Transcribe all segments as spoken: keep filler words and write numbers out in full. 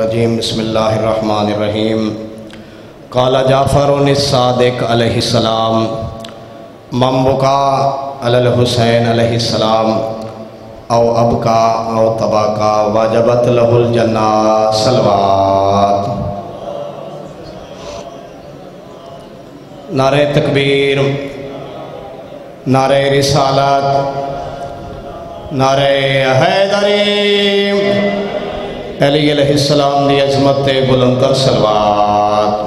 الرجیم بسم اللہ الرحمن الرحیم قال جعفر الصادق علیہ السلام من بکا علی الحسین علیہ السلام او ابکا او تباکا واجبت لہ الجنہ صلوات۔ نعرہ تکبیر، نعرہ رسالت، نعرہ حیدری، علی علیہ السلام دی عظمت بلند تر صلوات۔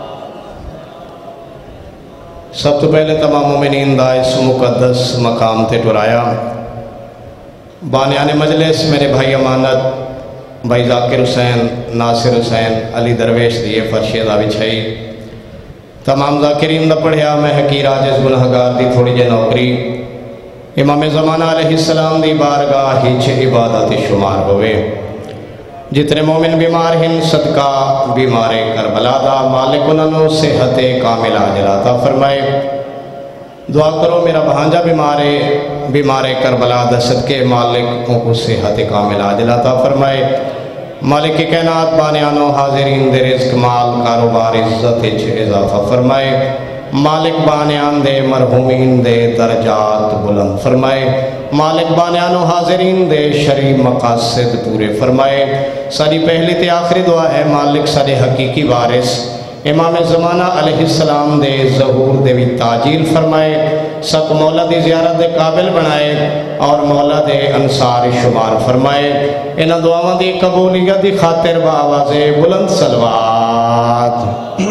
سب تو پہلے تمام مومنین دا اس مقدس مقام تے ٹرایا۔ بانیان مجلس میرے بھائی امانت بھائی ذاکر حسین، ناصر حسین، علی درویش دیئے فرشید آوی چھائی۔ تمام ذاکرین دا پڑھیا میں حقیر عاجز گناہگار دی تھوڑی جے نوکری امام زمانہ علیہ السلام دی بارگاہ ہی چھے عبادت شمار ہوئے۔ جتنے مومن بیمار ہیں صدقہ بیمار کربلا دا مالک انہوں صحت کامل عاجلہ فرمائے۔ دعا کرو میرا بھانجا بیمارے بیمار کربلا دا صدقے مالک کو صحت کامل عاجلہ فرمائے۔ مالک کی کائنات بانیانو حاضرین دے رزق مال کاروبار عزت چھے اضافہ فرمائے۔ مالک بانیان دے مرحومین دے درجات بلند فرمائے۔ مالک بانیانو حاضرین دے شرعی مقاصد پورے فرمائے۔ ساری پہلی تے آخری دعا ہے مالک سارے حقیقی وارث امام زمانہ علیہ السلام دے ظہور دے بھی تاجیل فرمائے۔ سب مولا دی زیارت دے قابل بنائے اور مولا دے انصار شمار فرمائے۔ انہاں دعاواں دی قبولیت دی خاطر بآواز بلند صلوات۔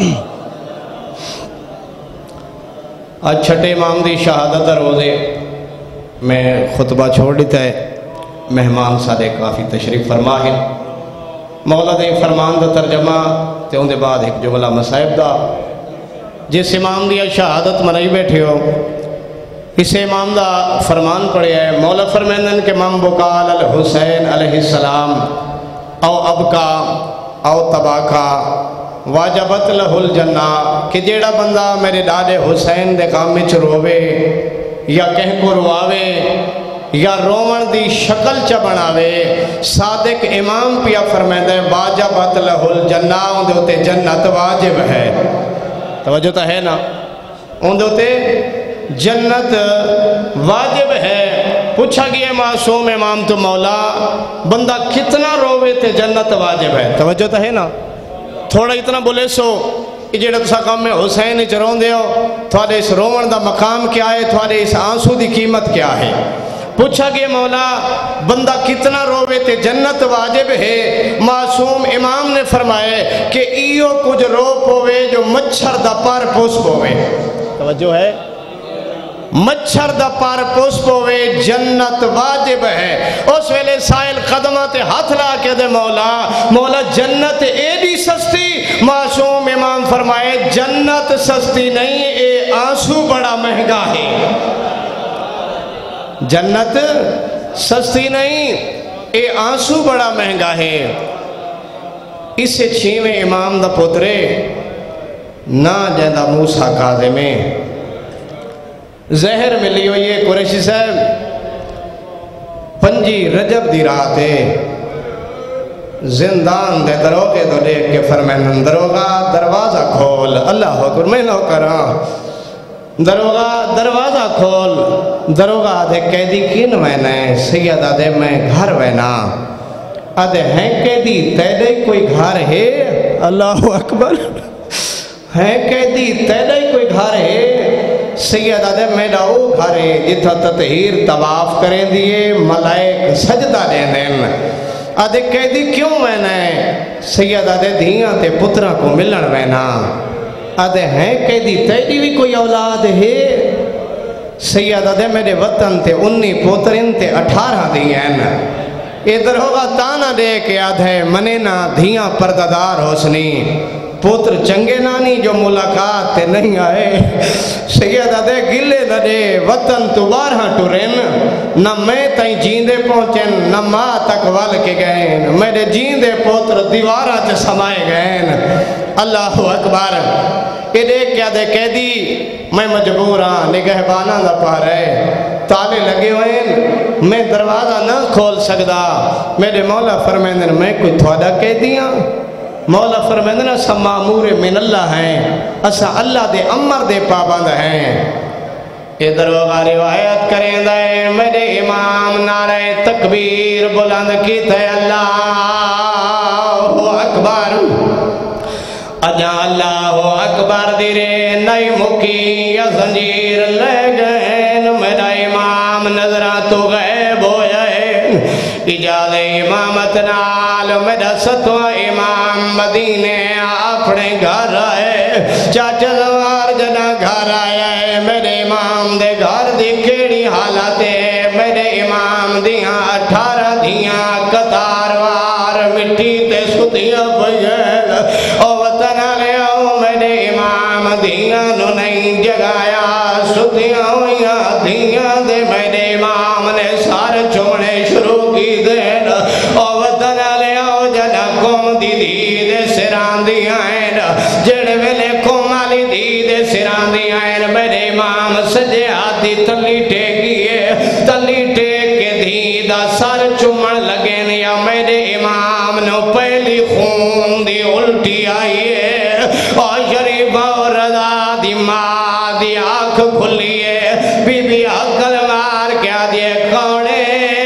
آج چھٹے امام دی شہادت روزے میں خطبہ چھوڑ دیتا ہے۔ مہمان سارے کافی تشریف فرما ہے۔ مولا دے فرمان دا ترجمہ تے ان دے بعد ایک جملہ مصائب دا جس امام دی شہادت منائی بیٹھے ہو اس امام دا فرمان پڑے ہے۔ مولا فرمائندن کہ من بکال الحسین علیہ السلام او ابکا او تباکا واجبت لہ الجنہ، کہ جیڑا بندہ میرے ڈاڈے حسین دے کام میں رووے یا کہیں کو رواوے یا رومن دی شکل چا بناوے، صادق امام پیا فرمائدہ ہے واجبت لہ الجنہ، ان دے ہوتے جنت واجب ہے۔ توجہ تا ہے نا، ان دے ہوتے جنت واجب ہے۔ پوچھا گیا معصوم امام تو مولا بندہ کتنا رووے تے جنت واجب ہے؟ توجہ تا ہے نا، تھوڑا اتنا بولے سو جیڑا تسا کام میں حسین چرون دے ہو، تھوڑے اس رومن دا مقام کیا ہے، تھوڑے اس آنسو دی قیمت کیا ہے؟ پوچھا گیا مولا بندہ کتنا روے تے جنت واجب ہے؟ معصوم امام نے فرمائے کہ ایو کچھ رو پوے جو مچھر دا پار پوس پوے۔ توجہ ہے، مچھر دا پار پوس پوے جنت واجب ہے۔ اس ویلے سائل قدمہ تے ہاتھ لا کے دے مولا مولا جنت ایڈی سستی؟ معصوم امام فرمائے جنت سستی نہیں، اے آنسو بڑا مہنگا ہے۔ جنت سستی نہیں، اے آنسو بڑا مہنگا ہے۔ اس سے چھیویں امام دا پترے نا جیندہ موسیٰ کاظم میں زہر ملی ہوئی ہے قریشی صاحب پنجی رجب دی رات ہے زندان دے دروگے دو دیکھ کے فرمائن دروگا دروازہ کھول، اللہ اکبر میں نو کراں، دروگا دروازہ کھول، دروگا دے قیدی کین وینا ہے؟ سید آدھے میں گھر وینا، آدھے ہیں قیدی تیدے کوئی گھر ہے؟ اللہ اکبر، ہیں قیدی تیدے کوئی گھر ہے؟ سید آدھے میڈا او گھر ہے جتھا تطہیر طواف کریں دیئے ملائک سجدہ دیں دیں۔ آدھے قیدی کیوں وینا ہے؟ سید آدھے دھیاں تے پترہ کو ملن وینا، آدھے ہیں قیدی تیری بھی کوئی اولاد ہے؟ سید آدھے میرے وطن تے انی پوترین تے اٹھارہ دیں۔ ادھر ہوگا تانا دے کے آدھے منینا دھیاں پرددار حسنی، پوتر چنگے نانی جو ملاقات تے نہیں آئے۔ سید آدھے گلے نہ دے وطن تو بارہاں ٹورین، نہ میں تائیں جیندے پہنچیں نہ ماں تک وال کے گئیں، میرے جیندے پوتر دیوارہ چے سمائے گئیں۔ اللہ اکبر، یہ دیکھ کیا دے قیدی میں مجبور ہاں نگہبانہ دا پا رہے تالے لگے ہوئے ہیں، میں دروازہ نہ کھول سکدا۔ میرے مولا فرمائندے نے میں کوئی تھوڑا کہہ دیا؟ مولا فرمائندے نے اسا مامور من اللہ ہیں، اسا اللہ دے امر دے پابند ہیں۔ ادھر وغا روایت کریں دے میرے امام نعرہ تکبیر بلند کی تھے اللہ اکبر، اجا اللہ اکبر دیرے نئی مکی یا زنجیر لے گئے، میرا امام نظرہ تو غیب ہو جائے، اجازہ امامت نال میرا ستوہ امام مدینے اپنے گھر آئے، چاچا زوار جنا گھر آئے، میرے امام دے گھر دی کیڑی حالت ہے، میرے امام دیاں اٹھارہ دیاں قطاروار مٹی تے ستیاں پہیل، او وطن لے آؤ میرے امام دیاں نو نہیں جگایا، ستیاں ہویاں دیاں دے میرے امام نے سار چھوڑے شروع کی دین، او وطن لے آؤ جنا قوم دی دی دے سران دیاں ہیں، جڑے ویلے قوم علی دی دے سران دیاں ہیں، میرے امام سجے آدھی تلی ٹیکیے، تلی ٹیک کے دی دا سار چمن لگیں، یا میرے امام نو پہلی خون دی الٹی آئیے، اور شریف اور رضا دی ماں دی آنکھ کھلیے، بی بی عقل مار کیا دیے کونے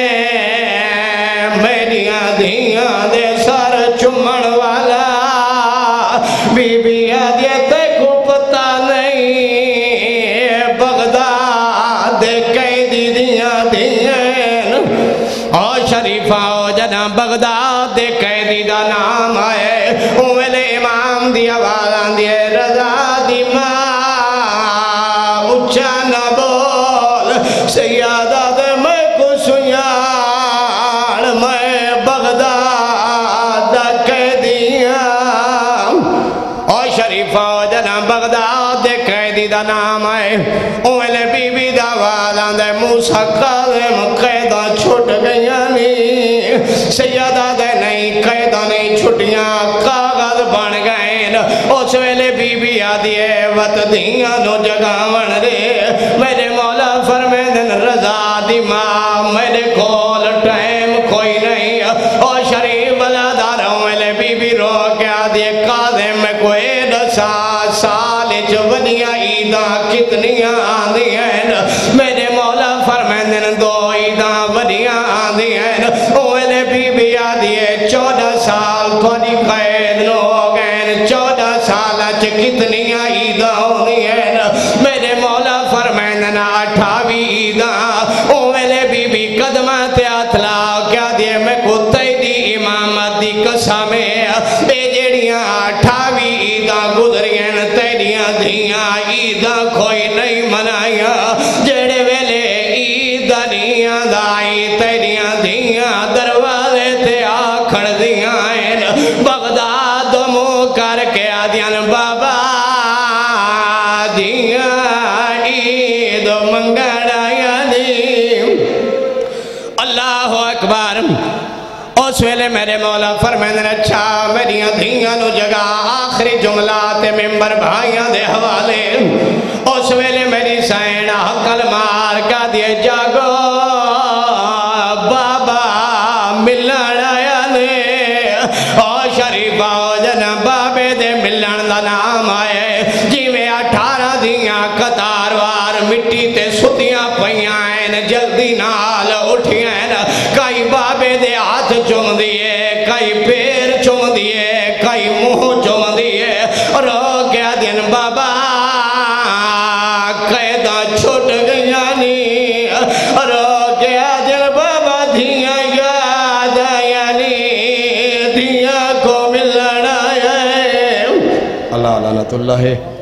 میریاں دیاں دے سر چمن والا، بی بی آدھے تے کو پتا نہیں بغداد دے قیدی دیاں دیاں، اور شریفہ ہو جنا بغداد دے قیدی دا نام آئے، اوہلے امام دی آواز آندھے رضا دی ماں اچھا نہ بول، سیادہ دے میں کو سیاڑ، میں بغداد دا قیدیاں، اور شریفہ جنا بغداد دے قیدی دا نام آئے، اوہلے بی بی دا آواز آندھے موسیٰ قادم قیدہ چھوٹ گئیاں نہیں، سیادہ دے نہیں قیدہ نہیں چھٹیاں کاغذ بن گئے، اس ویلے بی بی آدھی ہے وط دیاں نو جگاون دے، میرے مولا فرمیدن رضا دی ماں میرے کول ٹائم کوئی نہیں، اور شریف بلا داروں ویلے بی بی رو کیا دے قادم میں کوئی دسا سال چونیاں عیداں کتنیاں آندھی ہیں، میرے مولا فرمیدن دو عیداں ونیاں آندھی ہیں، ویلے بی بی آدھی ہے چودہ سال تھوڑی قید نو ہو گئے، چودہ سال اچھ کتنیاں عیداں ہوندی ہیں، میرے مولا فرمیدن اٹھاوی عیداں، ویلے بی بی قدمہ تے اتلا کیا دیے میں کتے دی امامت دی قسمیں، اے جڑیاں اٹھاوی عیداں گزریاں تیریاں دیاں عیداں کوئی نہیں منائیاں، جڑے ویلے عیداں دیاں دائی تیریاں دیاں دروازے تے آکھڑ دیاں ہیں، بغداد مو کر کے آدیاں بابا دیاں عید منگڑایا دی، اللہ اکبر۔ اس ویلے میرے مولا فرمیدن اچھا میریاں دھیاں نو جگہ آخری جملات ممبر بھائیاں دے حوالے، اس ویلے میری سین حقل مار کا دیے جاگو بابا ملن آیا نے، اور شریفہ ہو جنا بابے دے ملن دا نام آئے، جی میں اٹھارہ دیاں قطاروار مٹی تے ستیاں پہیاں ہیں، جلدی نال اٹھیاں ہیں، کئی بابے دے ہاتھ چم دیئے، کئی پیر چم دیئے، کئی منہ چم دیئے، رو گیا دن بابا قیدہ چھوٹ گیا نہیں، رو گیا دن بابا دھیاں یاد آیا نہیں، دھیاں کو ملنا ہے، اللہ لعنت اللہ ہے۔